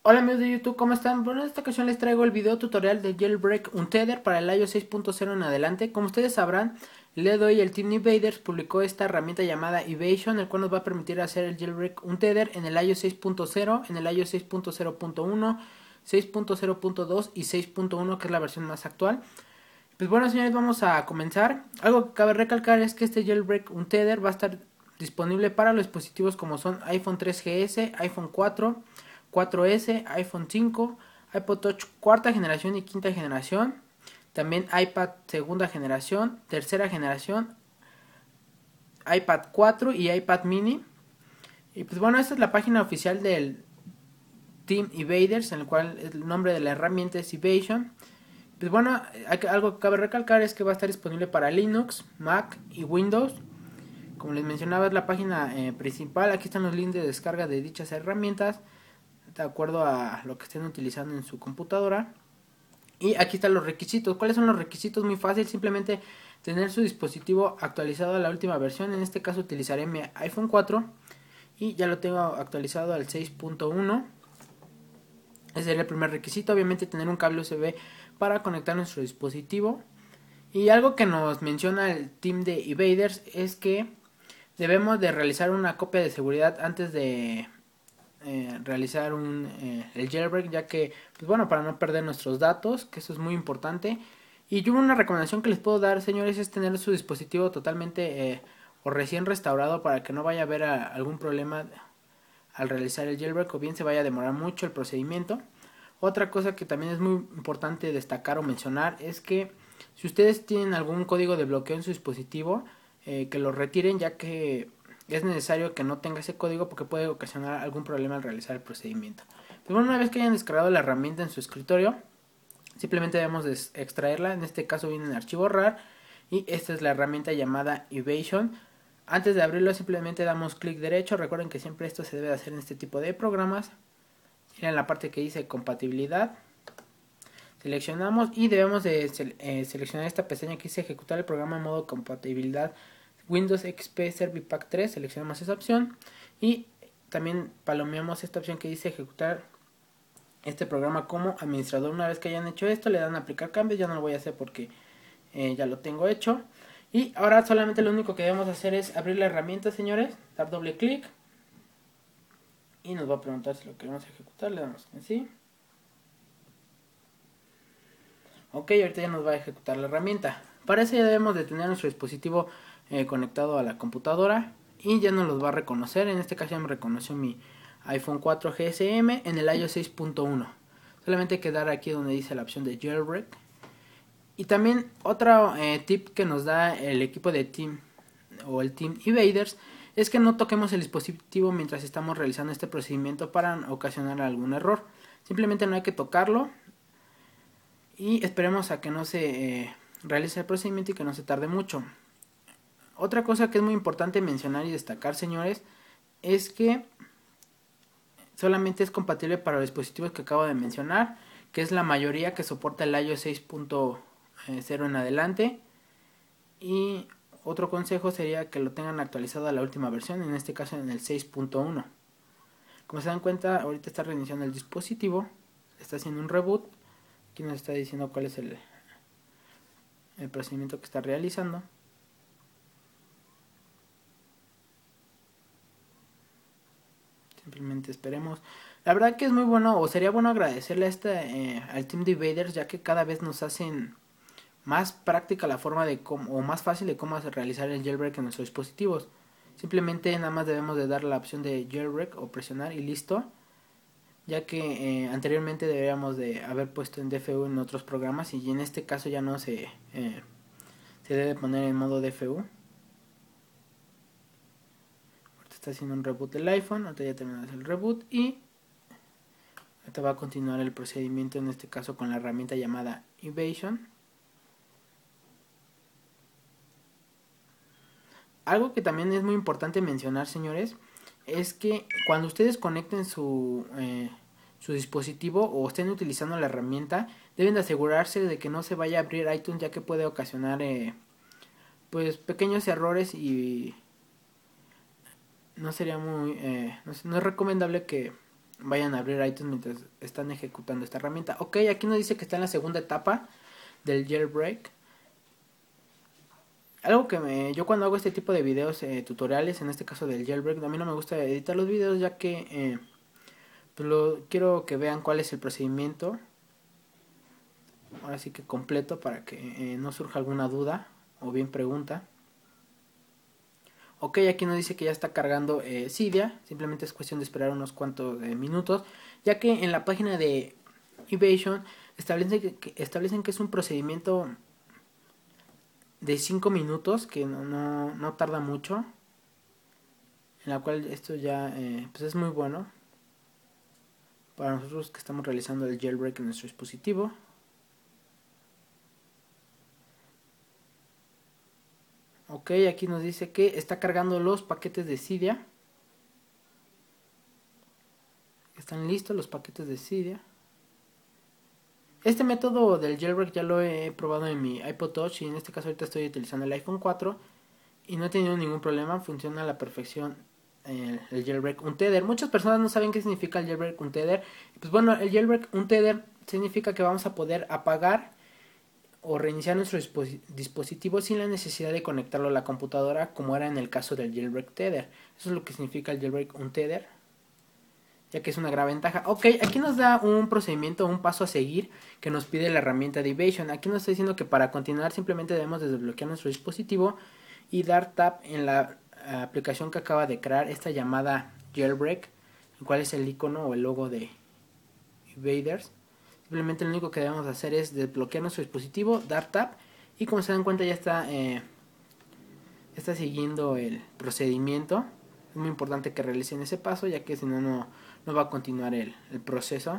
Hola amigos de YouTube, ¿cómo están? Bueno, en esta ocasión les traigo el video tutorial de Jailbreak Untethered para el iOS 6.0 en adelante. Como ustedes sabrán, el día de hoy el Team Invaders publicó esta herramienta llamada Evasion, el cual nos va a permitir hacer el Jailbreak Untethered en el iOS 6.0, en el iOS 6.0.1, 6.0.2 y 6.1, que es la versión más actual. Pues bueno, señores, vamos a comenzar. Algo que cabe recalcar es que este Jailbreak Untethered va a estar disponible para los dispositivos como son iPhone 3GS, iPhone 4, 4S, iPhone 5, iPod Touch cuarta generación y quinta generación, también iPad segunda generación, tercera generación, iPad 4 y iPad mini. Y pues bueno, esta es la página oficial del Team Invaders, en el cual el nombre de la herramienta es Evasion. Pues bueno, algo que cabe recalcar es que va a estar disponible para Linux, Mac y Windows. Como les mencionaba, es la página principal. Aquí están los links de descarga de dichas herramientas, de acuerdo a lo que estén utilizando en su computadora. Y aquí están los requisitos. ¿Cuáles son los requisitos? Muy fácil, simplemente tener su dispositivo actualizado a la última versión. En este caso utilizaré mi iPhone 4 y ya lo tengo actualizado al 6.1. Ese sería el primer requisito. Obviamente tener un cable USB para conectar nuestro dispositivo. Y algo que nos menciona el team de Evaders es que debemos de realizar una copia de seguridad antes de realizar el jailbreak, ya que, pues bueno, para no perder nuestros datos, que eso es muy importante. Y yo una recomendación que les puedo dar, señores, es tener su dispositivo totalmente o recién restaurado para que no vaya a haber algún problema al realizar el jailbreak o bien se vaya a demorar mucho el procedimiento. Otra cosa que también es muy importante destacar o mencionar es que si ustedes tienen algún código de bloqueo en su dispositivo, que lo retiren, ya que es necesario que no tenga ese código porque puede ocasionar algún problema al realizar el procedimiento. Pero bueno, una vez que hayan descargado la herramienta en su escritorio, simplemente debemos de extraerla. En este caso viene en archivo RAR y esta es la herramienta llamada Evasion. Antes de abrirlo simplemente damos clic derecho. Recuerden que siempre esto se debe de hacer en este tipo de programas. Ir en la parte que dice compatibilidad. Seleccionamos y debemos de seleccionar esta pestaña que dice ejecutar el programa en modo compatibilidad Windows XP Service Pack 3. Seleccionamos esa opción y también palomeamos esta opción que dice ejecutar este programa como administrador. Una vez que hayan hecho esto le dan a aplicar cambios. Ya no lo voy a hacer porque ya lo tengo hecho. Y ahora solamente lo único que debemos hacer es abrir la herramienta, señores, dar doble clic y nos va a preguntar si lo queremos ejecutar. Le damos en sí. Ok, ahorita ya nos va a ejecutar la herramienta. Para eso ya debemos de tener nuestro dispositivo conectado a la computadora y ya nos los va a reconocer. En este caso ya me reconoció mi iPhone 4 GSM en el iOS 6.1. Solamente hay que dar aquí donde dice la opción de jailbreak. Y también otro tip que nos da el equipo de Team o el Team Invaders es que no toquemos el dispositivo mientras estamos realizando este procedimiento para ocasionar algún error. Simplemente no hay que tocarlo y esperemos a que no se realice el procedimiento y que no se tarde mucho. Otra cosa que es muy importante mencionar y destacar, señores, es que solamente es compatible para los dispositivos que acabo de mencionar, que es la mayoría que soporta el iOS 6.0 en adelante. Y otro consejo sería que lo tengan actualizado a la última versión, en este caso en el 6.1. Como se dan cuenta, ahorita está reiniciando el dispositivo, está haciendo un reboot. Aquí nos está diciendo cuál es el procedimiento que está realizando. Simplemente esperemos. La verdad que es muy bueno, o sería bueno agradecerle al Team de Invaders, ya que cada vez nos hacen más práctica la forma de cómo, o más fácil de cómo realizar el jailbreak en nuestros dispositivos. Simplemente nada más debemos de dar la opción de jailbreak o presionar y listo. Ya que anteriormente deberíamos de haber puesto en DFU en otros programas y en este caso ya no se debe poner en modo DFU. Ahorita está haciendo un reboot del iPhone, ahorita ya terminamos el reboot y ahorita va a continuar el procedimiento, en este caso con la herramienta llamada Evasion. Algo que también es muy importante mencionar, señores, es que cuando ustedes conecten su dispositivo o estén utilizando la herramienta, deben de asegurarse de que no se vaya a abrir iTunes, ya que puede ocasionar pues pequeños errores y no sería muy no es recomendable que vayan a abrir iTunes mientras están ejecutando esta herramienta. Ok, aquí nos dice que está en la segunda etapa del jailbreak. Algo que yo cuando hago este tipo de videos tutoriales, en este caso del jailbreak, a mí no me gusta editar los videos ya que pues quiero que vean cuál es el procedimiento, ahora sí que completo, para que no surja alguna duda o bien pregunta. Ok, aquí nos dice que ya está cargando Cydia, simplemente es cuestión de esperar unos cuantos minutos, ya que en la página de Evasion establecen que es un procedimiento de 5 minutos, que no tarda mucho, en la cual esto ya pues es muy bueno para nosotros que estamos realizando el jailbreak en nuestro dispositivo. Ok, aquí nos dice que está cargando los paquetes de Cydia. Están listos los paquetes de Cydia. Este método del jailbreak ya lo he probado en mi iPod Touch, y en este caso ahorita estoy utilizando el iPhone 4 y no he tenido ningún problema, funciona a la perfección el jailbreak untether. Muchas personas no saben qué significa el jailbreak untether. Pues bueno, el jailbreak untether significa que vamos a poder apagar o reiniciar nuestro dispositivo sin la necesidad de conectarlo a la computadora, como era en el caso del jailbreak tether. Eso es lo que significa el jailbreak untether, ya que es una gran ventaja. Ok, aquí nos da un procedimiento, un paso a seguir que nos pide la herramienta de Evasion. Aquí nos está diciendo que para continuar simplemente debemos desbloquear nuestro dispositivo y dar tap en la aplicación que acaba de crear, esta llamada jailbreak, el cual es el icono o el logo de Evaders. Simplemente lo único que debemos hacer es desbloquear nuestro dispositivo, dar tap, y como se dan cuenta ya está siguiendo el procedimiento. Es muy importante que realicen ese paso, ya que si no va a continuar el proceso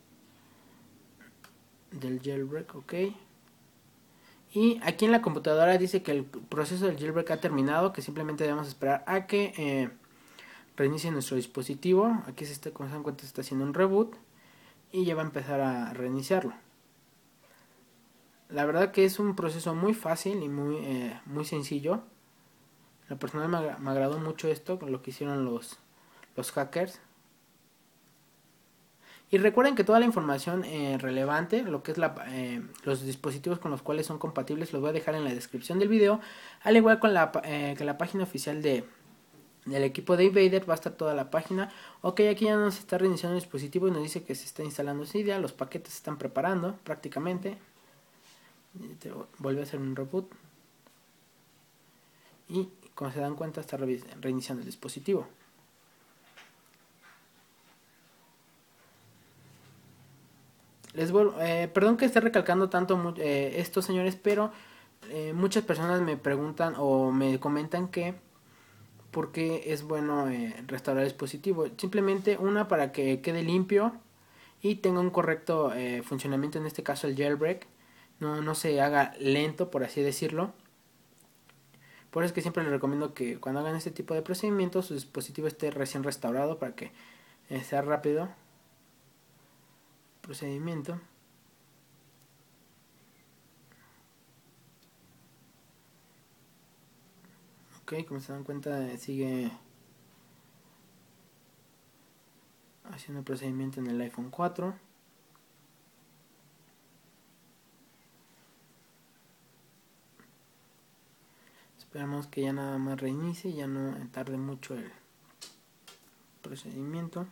del jailbreak. Ok, y aquí en la computadora dice que el proceso del jailbreak ha terminado, que simplemente debemos esperar a que reinicie nuestro dispositivo. Aquí como se dan cuenta, se está haciendo un reboot y ya va a empezar a reiniciarlo. La verdad que es un proceso muy fácil y muy sencillo. En lo personal me agradó mucho esto, lo que hicieron los hackers. Y recuerden que toda la información relevante, lo que es los dispositivos con los cuales son compatibles, los voy a dejar en la descripción del video. Al igual con que la página oficial del equipo de Evader, va a estar toda la página. Ok, aquí ya nos está reiniciando el dispositivo y nos dice que se está instalando Cydia. Los paquetes se están preparando prácticamente. Vuelve a hacer un reboot. Y como se dan cuenta, está reiniciando el dispositivo. Perdón que esté recalcando tanto esto, señores, pero muchas personas me preguntan o me comentan que por qué es bueno restaurar el dispositivo. Simplemente para que quede limpio y tenga un correcto funcionamiento, en este caso el jailbreak, no se haga lento, por así decirlo. Por eso es que siempre les recomiendo que cuando hagan este tipo de procedimientos su dispositivo esté recién restaurado, para que sea rápido procedimiento. Ok, como se dan cuenta, sigue haciendo el procedimiento en el iPhone 4. Esperamos que ya nada más reinicie y ya no tarde mucho el procedimiento.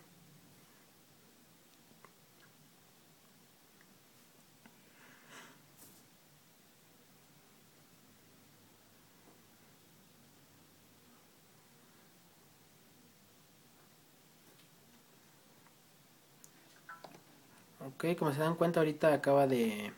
Ok, como se dan cuenta, ahorita acaba de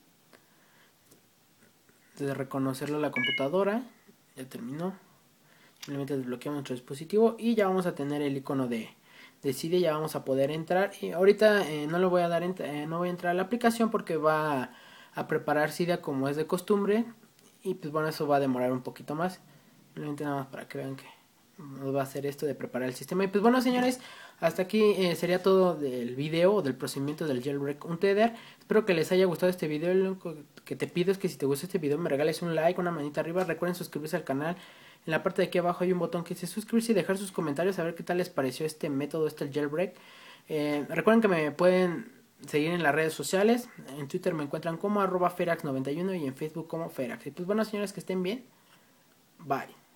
reconocerlo la computadora. Ya terminó. Simplemente desbloqueamos nuestro dispositivo y ya vamos a tener el icono de Cydia. Ya vamos a poder entrar. Y ahorita no le voy a dar no voy a entrar a la aplicación porque va a preparar Cydia como es de costumbre. Y pues bueno, eso va a demorar un poquito más. Simplemente nada más para que vean que nos va a hacer esto de preparar el sistema. Y pues bueno, señores, hasta aquí sería todo del video o del procedimiento del jailbreak untether. Espero que les haya gustado este video. Lo único que te pido es que si te gustó este video me regales un like, una manita arriba. Recuerden suscribirse al canal. En la parte de aquí abajo hay un botón que dice suscribirse y dejar sus comentarios a ver qué tal les pareció este método, el jailbreak. Recuerden que me pueden seguir en las redes sociales. En Twitter me encuentran como @ferax91 y en Facebook como Ferax. Y pues bueno, señores, que estén bien. Bye.